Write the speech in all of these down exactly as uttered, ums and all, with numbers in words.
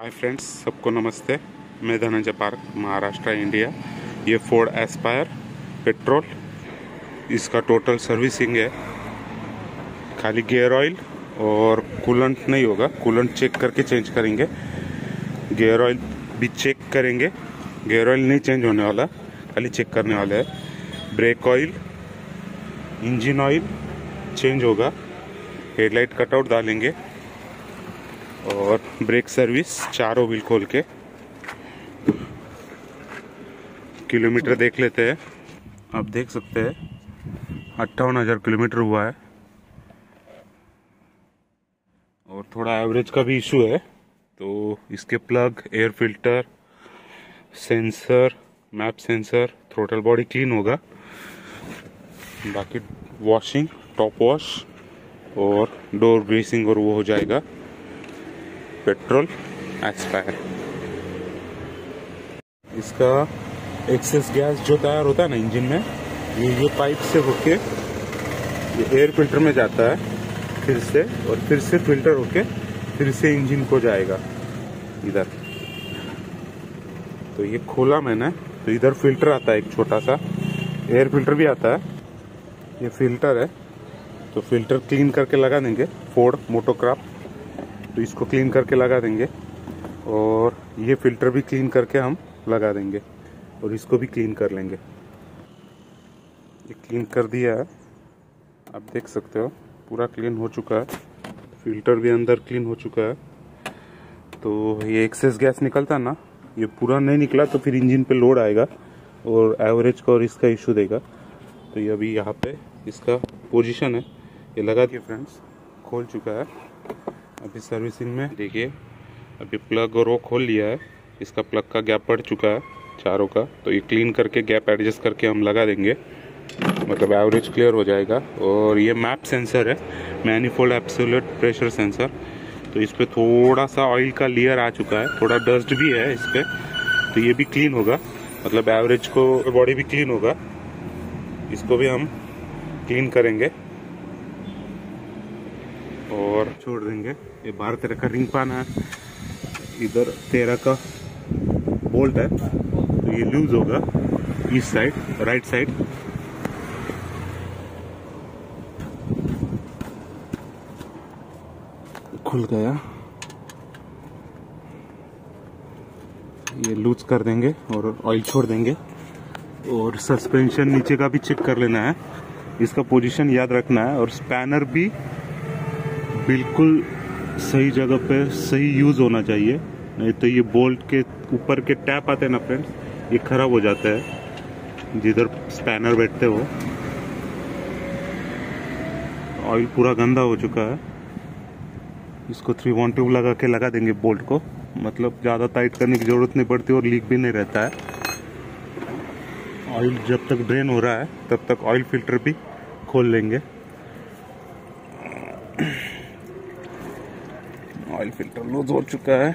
Hi friends, सबको नमस्ते। मैं धनंजय पार्क, महाराष्ट्र, इंडिया। ये फोर्ड एस्पायर पेट्रोल, इसका टोटल सर्विसिंग है। खाली गियर ऑयल और कूलेंट नहीं होगा, कूलेंट चेक करके चेंज करेंगे। गियर ऑयल भी चेक करेंगे, गियर ऑयल नहीं चेंज होने वाला, खाली चेक करने वाले है। Brake oil, engine oil change होगा। हेडलाइट कटआउट डालेंगे और ब्रेक सर्विस चारों व्हील खोल के। किलोमीटर देख लेते हैं। आप देख सकते हैं अट्ठावन हजार किलोमीटर हुआ है और थोड़ा एवरेज का भी इशू है, तो इसके plug, air filter, sensor, map sensor, throttle body clean होगा। बाकी वॉशिंग, टॉप वॉश और डोर ग्रीसिंग और वो हो जाएगा। Petrol Aspire. इसका एक्सेस गैस जो तैयार होता है ना इंजन में, ये ये पाइप से होके ये एयर फिल्टर में जाता है फिर से, और फिर से फिल्टर होके फिर से इंजन को जाएगा इधर। तो ये खोला मैंने, तो इधर फिल्टर आता है एक छोटा सा, एयर फिल्टर भी आता है। ये फिल्टर है, तो फिल्टर क्लीन करके लगा देंगे। फोर्ड मोटोक्रॉप, तो इसको क्लीन करके लगा देंगे और ये फिल्टर भी क्लीन करके हम लगा देंगे और इसको भी क्लीन कर लेंगे। ये क्लीन कर दिया है, आप देख सकते हो पूरा क्लीन हो चुका है। फिल्टर भी अंदर क्लीन हो चुका है। तो ये एक्सेस गैस निकलता ना, ये पूरा नहीं निकला तो फिर इंजन पे लोड आएगा और एवरेज का और इसका इशू देगा। तो ये अभी यहाँ पे इसका पोजीशन है, ये लगा दिया फ्रेंड्स, खोल चुका है। अभी सर्विसिंग में देखिए, अभी प्लग और वो खोल लिया है। इसका प्लग का गैप पड़ चुका है चारों का, तो ये क्लीन करके गैप एडजस्ट करके हम लगा देंगे, मतलब एवरेज क्लियर हो जाएगा। और ये मैप सेंसर है, मैनिफोल्ड एब्सोल्यूट प्रेशर सेंसर। तो इस पर थोड़ा सा ऑयल का लेयर आ चुका है, थोड़ा डस्ट भी है इस पर, तो ये भी क्लीन होगा, मतलब एवरेज को बॉडी भी क्लीन होगा। इसको भी हम क्लीन करेंगे और छोड़ देंगे। ये बारह तेरह का रिंग पाना है, इधर तेरह का बोल्ट है, तो ये लूज होगा इस साइड, राइट साइड। खुल गया, ये लूज कर देंगे और ऑयल छोड़ देंगे। और सस्पेंशन नीचे का भी चेक कर लेना है, इसका पोजीशन याद रखना है। और स्पैनर भी बिल्कुल सही जगह पे सही यूज होना चाहिए, नहीं तो ये बोल्ट के ऊपर के टैप आते हैं ना फ्रेंड्स, ये खराब हो जाता है जिधर स्पैनर बैठते हो। ऑयल पूरा गंदा हो चुका है, इसको थ्री वन ट्यूब लगा के लगा देंगे बोल्ट को, मतलब ज़्यादा टाइट करने की ज़रूरत नहीं पड़ती और लीक भी नहीं रहता है। ऑयल जब तक ड्रेन हो रहा है तब तक ऑयल फिल्टर भी खोल लेंगे। ऑयल फिल्टर लूज हो चुका है।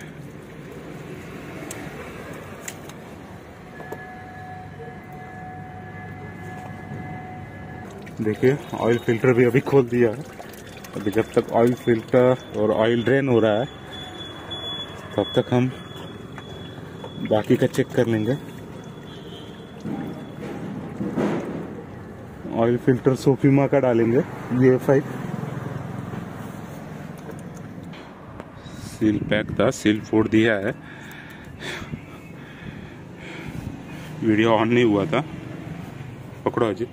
देखिए ऑयल फिल्टर भी अभी खोल दिया है। अभी जब तक ऑयल फिल्टर और ऑयल ड्रेन हो रहा है तब तक हम बाकी का चेक कर लेंगे। ऑयल फिल्टर सोफीमा का डालेंगे, V A five. Seal pack था, सील फोड़ दिया है। वीडियो ऑन नहीं हुआ था, पकड़ो अजित।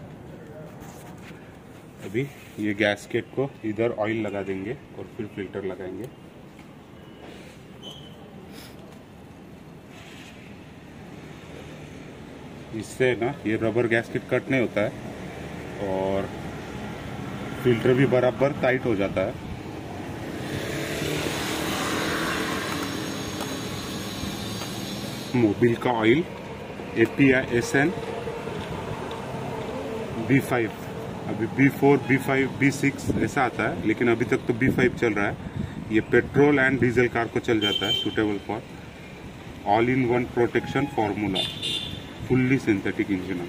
अभी ये गैसकेट को इधर ऑयल लगा देंगे और फिर फिल्टर लगाएंगे। इससे ना ये रबर गैसकेट कट नहीं होता है और फिल्टर भी बराबर टाइट हो जाता है। मोबिल का oil, A P I S N B five, अभी B four, B five, B six ऐसा आता है, लेकिन अभी तक तो बी फाइव चल रहा है। ये पेट्रोल एंड डीजल कार को चल जाता है, suitable for all in one protection formula, fully synthetic engine.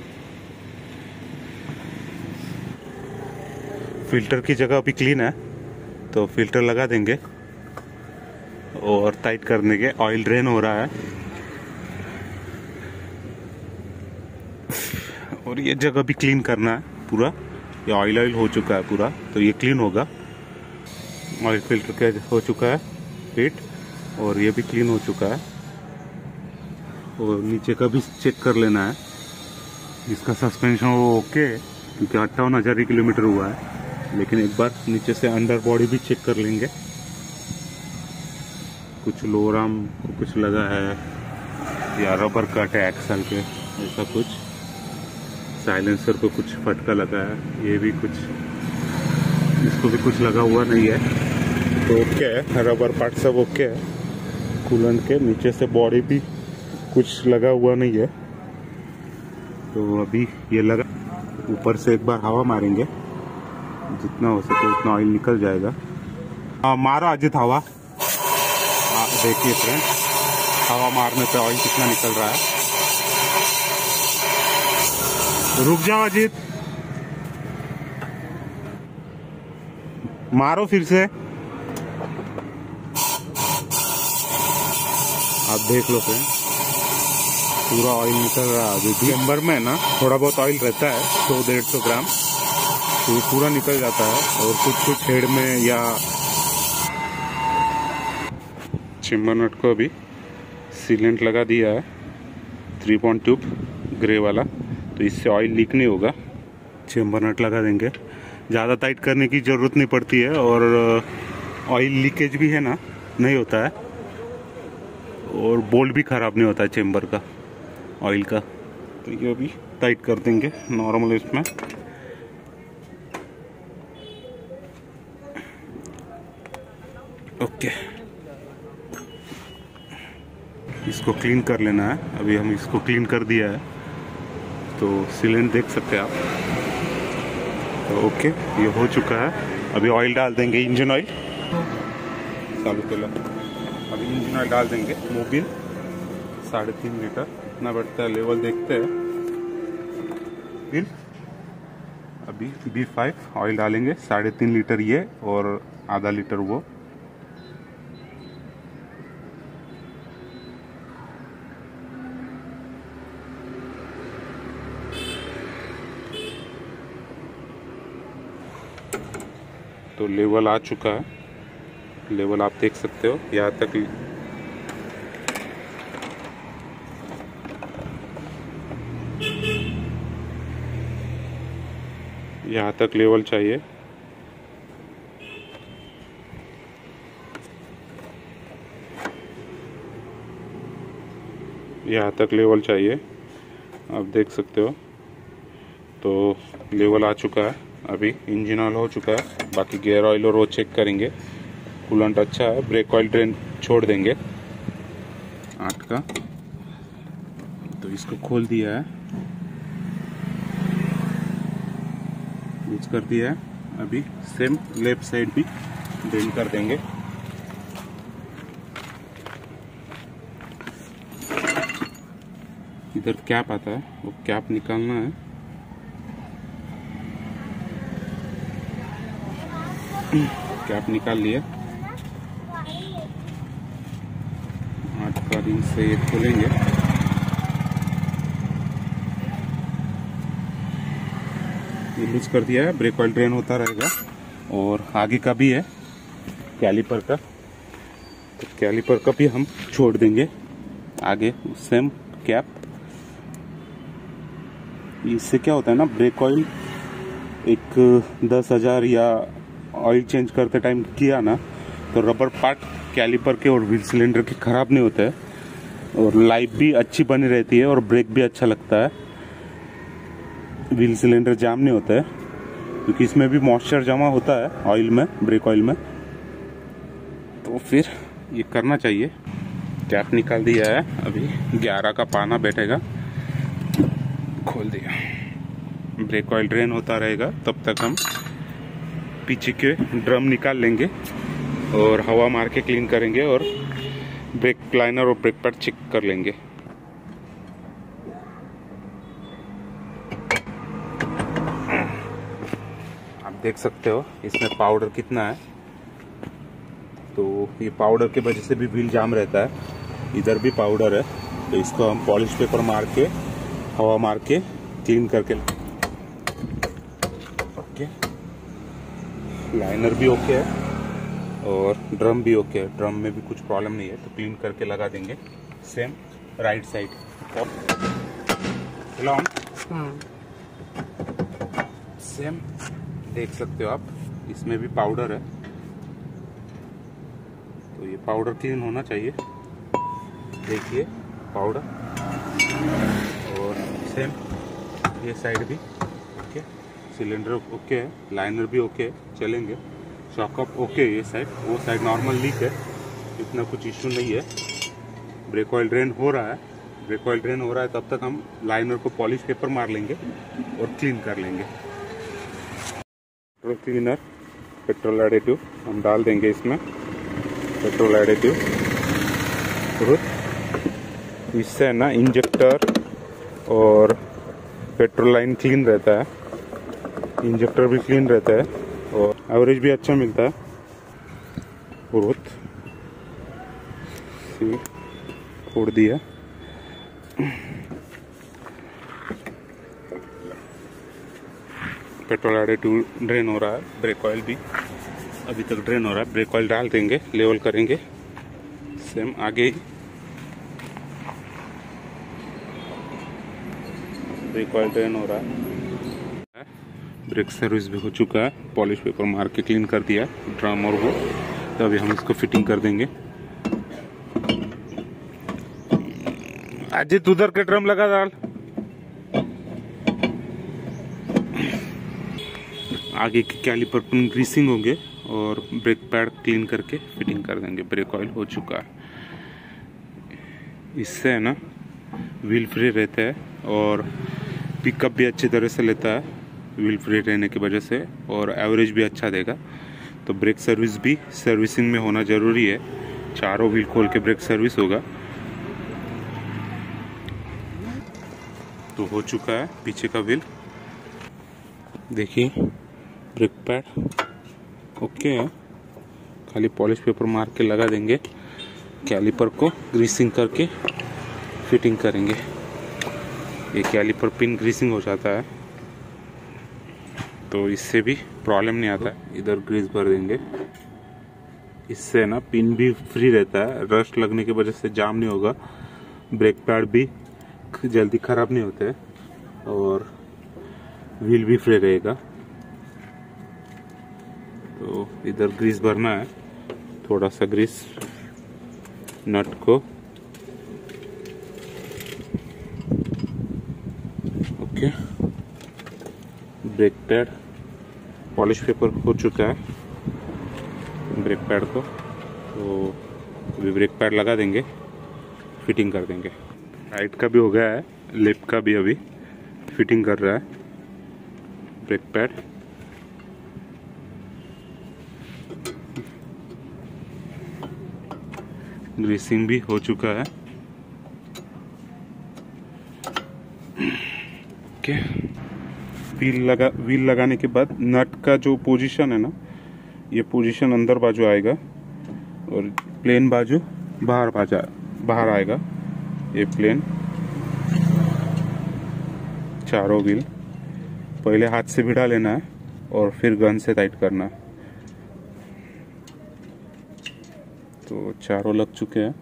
Filter की जगह अभी क्लीन है तो फिल्टर लगा देंगे और टाइट कर देंगे। ऑयल ड्रेन हो रहा है और ये जगह भी क्लीन करना है पूरा। ये ऑयल ऑयल हो चुका है पूरा, तो ये क्लीन होगा। ऑयल फिल्टर का हो चुका है फिट और ये भी क्लीन हो चुका है। और नीचे का भी चेक कर लेना है, इसका सस्पेंशन वो ओके है क्योंकि अट्ठावन हजार किलोमीटर हुआ है। लेकिन एक बार नीचे से अंडर बॉडी भी चेक कर लेंगे। कुछ लोअर आर्म को कुछ लगा है या रबर कट है एक्सल के, ऐसा कुछ। साइलेंसर को कुछ फटका लगा है, ये भी कुछ, इसको भी कुछ लगा हुआ नहीं है, तो ओके है। रबर पार्ट सब ओके है। कूलेंट के नीचे से बॉडी भी कुछ लगा हुआ नहीं है, तो अभी ये लगा। ऊपर से एक बार हवा मारेंगे, जितना हो सके उतना ऑयल निकल जाएगा। हाँ मारो अजित हवा। हाँ देखिए फ्रेंड, हवा मारने पे ऑयल कितना निकल रहा है। रुक जाओ अजीत, मारो फिर से। आप देख लो फ्रेंड, पूरा ऑयल निकल रहा है। अभी चेम्बर में ना थोड़ा बहुत ऑयल रहता है, सौ डेढ़ सौ ग्राम, तो पूरा निकल जाता है। और कुछ कुछ हेड में या चेम्बर नट को अभी सीलेंट लगा दिया है, थ्री पॉइंट ट्यूब ग्रे वाला, तो इससे ऑयल लीक नहीं होगा। चेम्बर नट लगा देंगे, ज़्यादा टाइट करने की ज़रूरत नहीं पड़ती है और ऑयल लीकेज भी है ना नहीं होता है, और बोल्ट भी ख़राब नहीं होता है चेम्बर का ऑयल का। तो ये अभी टाइट कर देंगे नॉर्मल इसमें। ओके, इसको क्लीन कर लेना है। अभी हम इसको क्लीन कर दिया है, तो सीलेंट देख सकते हैं आप। तो ओके, ये हो चुका है। अभी ऑयल डाल देंगे, इंजन ऑयल चालू कर। अभी इंजन ऑयल डाल देंगे, मोबिल साढ़े तीन लीटर इतना बढ़ता है, लेवल देखते हैं। फिर अभी बी फाइव ऑयल डालेंगे, साढ़े तीन लीटर ये और आधा लीटर वो। तो लेवल आ चुका है, लेवल आप देख सकते हो। यहाँ तक यहाँ तक लेवल चाहिए। यहाँ तक लेवल चाहिए, आप देख सकते हो। तो लेवल आ चुका है। अभी इंजन ऑयल हो चुका है, बाकी गियर ऑयल और वो चेक करेंगे। कूलेंट अच्छा है, ब्रेक ऑयल ड्रेन छोड़ देंगे आठ का। तो इसको खोल दिया है, यूज कर दिया है। अभी सेम लेफ्ट साइड भी ड्रेन कर देंगे। इधर कैप आता है, वो कैप निकालना है। कैप निकाल लिया। आठ का रिंग से ये खोलेंगे। ये लूज कर दिया है, ब्रेक ऑयल ड्रेन होता रहेगा। और आगे का भी है कैलिपर का, तो कैलिपर का भी हम छोड़ देंगे आगे। Same cap. इससे क्या होता है ना, ब्रेक ऑयल एक दस हजार या ऑयल चेंज करते टाइम किया ना, तो रबर पार्ट कैलिपर के और व्हील सिलेंडर के खराब नहीं होता है, और लाइफ भी अच्छी बनी रहती है और ब्रेक भी अच्छा लगता है। व्हील सिलेंडर जाम नहीं होता है क्योंकि इसमें भी मॉइस्चर जमा होता है ऑयल में, ब्रेक ऑयल में। तो फिर ये करना चाहिए। कैप निकाल दिया है, अभी ग्यारह का पाना बैठेगा। खोल दिया, ब्रेक ऑयल ड्रेन होता रहेगा। तब तक हम पीछे के ड्रम निकाल लेंगे और हवा मार के क्लीन करेंगे और ब्रेक लाइनर और ब्रेक पैड चेक कर लेंगे। आप देख सकते हो इसमें पाउडर कितना है। तो ये पाउडर के वजह से भी व्हील जाम रहता है। इधर भी पाउडर है, तो इसको हम पॉलिश पेपर मार के हवा मार के क्लीन करके। ओके, लाइनर भी ओके है और ड्रम भी ओके है। ड्रम में भी कुछ प्रॉब्लम नहीं है, तो क्लीन करके लगा देंगे। सेम राइट साइड सेम देख सकते हो आप, इसमें भी पाउडर है, तो ये पाउडर क्लीन होना चाहिए। देखिए पाउडर, और सेम ये साइड भी ओके। सिलेंडर ओके है, लाइनर भी ओके है, चलेंगे। शॉकअप ओके, ये साइड, वो साइड नॉर्मल लीक है, इतना कुछ इश्यू नहीं है। ब्रेक ऑयल ड्रेन हो रहा है, ब्रेक ऑयल ड्रेन हो रहा है, तब तक हम लाइनर को पॉलिश पेपर मार लेंगे और क्लीन कर लेंगे। पेट्रोल क्लीनर, पेट्रोल एडिटिव हम डाल देंगे इसमें, पेट्रोल एडिटिव। इससे ना इंजेक्टर और पेट्रोल लाइन क्लीन रहता है, इंजेक्टर भी क्लीन रहता है और एवरेज भी अच्छा मिलता है। बहुत फोड़ दिया। पेट्रोल एडिटिव ड्रेन हो रहा है, ब्रेक ऑयल भी अभी तक ड्रेन हो रहा है। ब्रेक ऑयल डाल देंगे, लेवल करेंगे। सेम आगे ही ब्रेक ऑयल ड्रेन हो रहा है। ब्रेक सर्विस भी हो चुका है, पॉलिश पेपर मार के क्लीन कर दिया ड्रम और वो। तो अभी हम इसको फिटिंग कर देंगे। अजित उधर के ड्रम लगा डाल। आगे के कैलिपर पर ग्रीसिंग होंगे और ब्रेक पैड क्लीन करके फिटिंग कर देंगे। ब्रेक ऑयल हो चुका है। इससे है ना व्हील फ्री रहता है और पिकअप भी अच्छी तरह से लेता है व्हील फ्री रहने की वजह से, और एवरेज भी अच्छा देगा। तो ब्रेक सर्विस भी सर्विसिंग में होना ज़रूरी है। चारों व्हील खोल के ब्रेक सर्विस होगा। तो हो चुका है पीछे का व्हील। देखिए ब्रेक पैड ओके है, खाली पॉलिश पेपर मार के लगा देंगे। कैलिपर को ग्रीसिंग करके फिटिंग करेंगे। ये कैलिपर पिन ग्रीसिंग हो जाता है, तो इससे भी प्रॉब्लम नहीं आता है। इधर ग्रीस भर देंगे, इससे ना पिन भी फ्री रहता है, रस्ट लगने की वजह से जाम नहीं होगा। ब्रेक पैड भी जल्दी खराब नहीं होते और व्हील भी फ्री रहेगा। तो इधर ग्रीस भरना है, थोड़ा सा ग्रीस नट को। Okay, brake pad polish paper हो चुका है ब्रेक पैड को, तो अभी ब्रेक पैड लगा देंगे, फिटिंग कर देंगे। राइट का भी हो गया है, लेफ्ट का भी अभी फिटिंग कर रहा है ब्रेक पैड। ग्रीसिंग भी हो चुका है। ओके, व्हील लगा व्हील लगाने के बाद नट का जो पोजीशन है ना, ये पोजीशन अंदर बाजू आएगा और प्लेन बाजू बाहर बाजा बाहर आएगा। ये प्लेन चारों व्हील पहले हाथ से भिड़ा लेना है और फिर गन से टाइट करना है। तो चारों लग चुके हैं।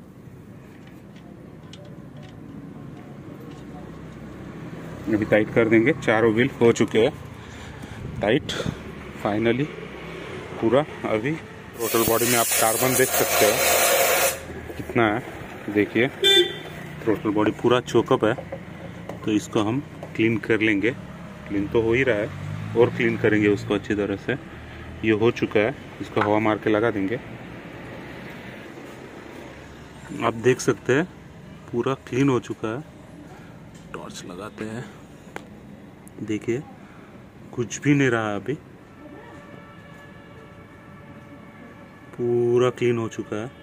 अभी टाइट कर देंगे। चारों व्हील हो चुके हैं टाइट फाइनली पूरा। अभी टोटल बॉडी में आप कार्बन देख सकते हो कितना है, देखिए टोटल बॉडी पूरा चोकअप है। तो इसको हम क्लीन कर लेंगे। क्लीन तो हो ही रहा है और क्लीन करेंगे उसको अच्छी तरह से। ये हो चुका है, इसको हवा मार के लगा देंगे। आप देख सकते हैं पूरा क्लीन हो चुका है। टॉर्च लगाते हैं, देखिए कुछ भी नहीं रहा अभी, पूरा क्लीन हो चुका है।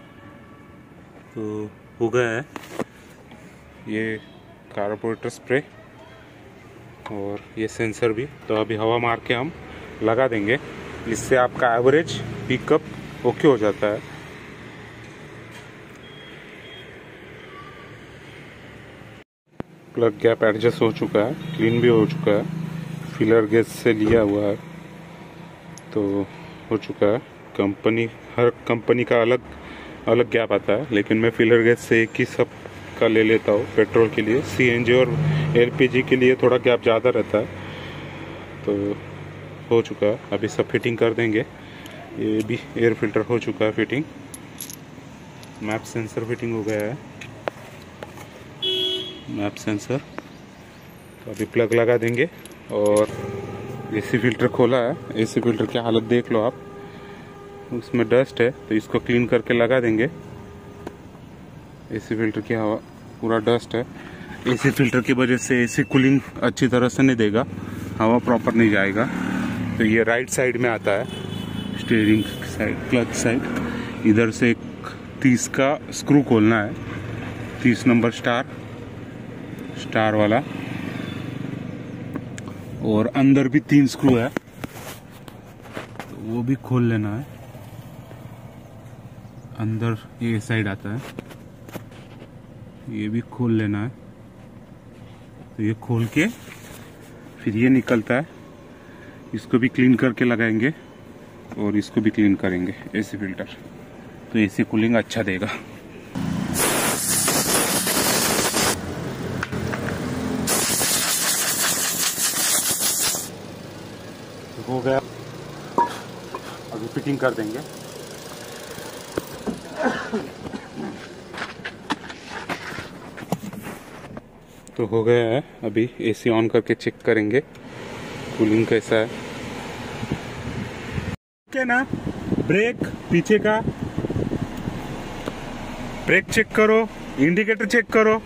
तो हो गया है ये कार्बोरेटर स्प्रे और ये सेंसर भी। तो अभी हवा मार के हम लगा देंगे। इससे आपका एवरेज, पिकअप ओके हो जाता है। प्लग गैप एडजस्ट हो चुका है, क्लीन भी हो चुका है, फिलर गेज से लिया हुआ है तो हो चुका है। कंपनी, हर कंपनी का अलग अलग गैप आता है, लेकिन मैं फिलर गेज से एक ही सब का ले लेता हूँ पेट्रोल के लिए। सीएनजी और एलपीजी के लिए थोड़ा गैप ज़्यादा रहता है। तो हो चुका है, अभी सब फिटिंग कर देंगे। ये भी एयर फिल्टर हो चुका है फिटिंग, मैप सेंसर फिटिंग हो गया है, मैप सेंसर। तो अभी प्लग लगा देंगे और एसी फिल्टर खोला है। एसी फिल्टर की हालत देख लो आप, उसमें डस्ट है तो इसको क्लीन करके लगा देंगे। एसी फिल्टर की हवा पूरा डस्ट है। एसी फिल्टर की वजह से एसी कूलिंग अच्छी तरह से नहीं देगा, हवा प्रॉपर नहीं जाएगा। तो ये राइट साइड में आता है, स्टीयरिंग साइड, क्लच साइड। इधर से एक तीस का स्क्रू खोलना है, तीस नंबर स्टार स्टार वाला, और अंदर भी तीन स्क्रू है तो वो भी खोल लेना है। अंदर ये साइड आता है, ये भी खोल लेना है। तो ये खोल के फिर ये निकलता है, इसको भी क्लीन करके लगाएंगे और इसको भी क्लीन करेंगे एसी फिल्टर, तो एसी कूलिंग अच्छा देगा। हो गया, अभी फिटिंग कर देंगे। तो हो गया है, अभी एसी ऑन करके चेक करेंगे कूलिंग कैसा है। क्या ना, ब्रेक पीछे का ब्रेक चेक करो, इंडिकेटर चेक करो,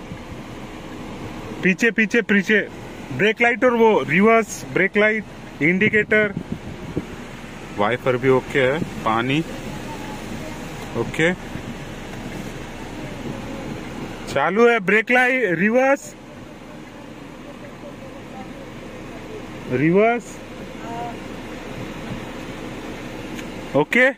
पीछे पीछे पीछे ब्रेक लाइट और वो reverse brake light, indicator, wiper भी ओके है, पानी ओके, चालू है, brake light, reverse reverse okay.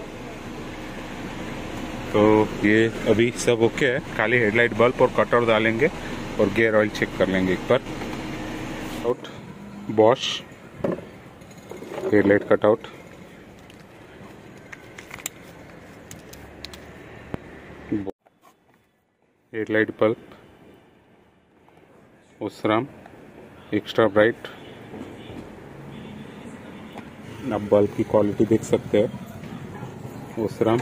तो ये अभी सब ओके है, खाली हेडलाइट बल्ब और कटआउट डालेंगे और गियर ऑयल चेक कर लेंगे एक बार। Out Bosch headlight cutout, headlight bulb Osram extra bright. आप बल्ब की क्वालिटी देख सकते हैं, ओसराम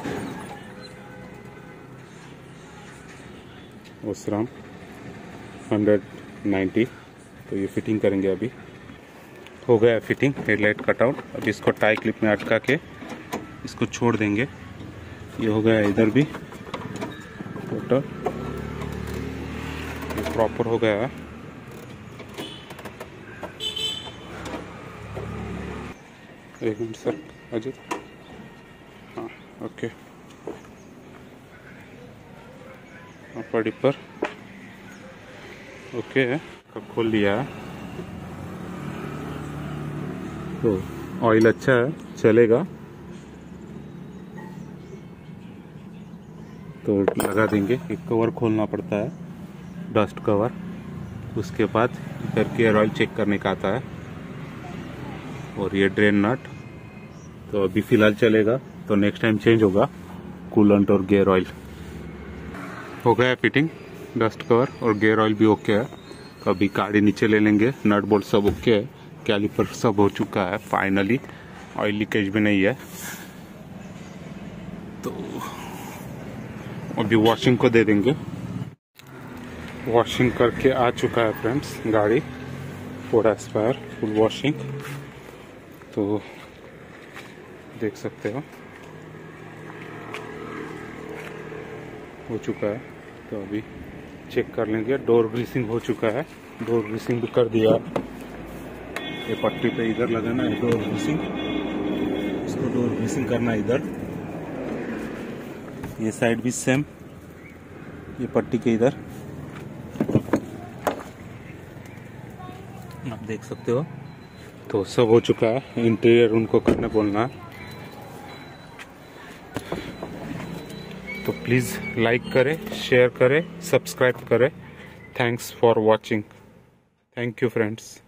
ओसराम हंड्रेड नाइन्टी। तो ये फिटिंग करेंगे। अभी हो गया फिटिंग हेडलाइट कटआउट। अब इसको टाई क्लिप में अटका के इसको छोड़ देंगे। ये हो गया इधर भी टोटल, ये प्रॉपर हो गया है। एक मिनट सर अजय, हाँ ओके, अपर डिपर ओके है, कब खोल लिया है। तो ऑयल अच्छा है, चलेगा तो लगा देंगे। एक कवर खोलना पड़ता है, डस्ट कवर, उसके बाद इधर गियर ऑयल चेक करने का आता है, और ये ड्रेन नट। तो अभी फिलहाल चलेगा, तो नेक्स्ट टाइम चेंज होगा कूलेंट और गियर ऑयल। हो गया फिटिंग, डस्ट कवर और गियर ऑयल भी ओके है। तो अभी गाड़ी नीचे ले लेंगे, नट बोल्ट सब ओके है, कैलिपर सब हो चुका है फाइनली, ऑयल लीकेज भी नहीं है। तो अभी वॉशिंग को दे देंगे। वॉशिंग करके आ चुका है फ्रेंड्स गाड़ी, फोर्ड एस्पायर फुल वॉशिंग। तो देख सकते हो हो चुका है। तो अभी चेक कर लेंगे। डोर ग्रीसिंग हो चुका है, डोर ग्रीसिंग भी कर दिया। ये पट्टी पे इधर लगाना है डोर ग्रीसिंग, इसको डोर ग्रीसिंग करना है इधर। ये साइड भी सेम, ये पट्टी के इधर आप देख सकते हो। तो सब हो चुका है, इंटीरियर उनको करने बोलना है। प्लीज़ लाइक करें, शेयर करें, सब्सक्राइब करें। Thanks for watching. Thank you friends.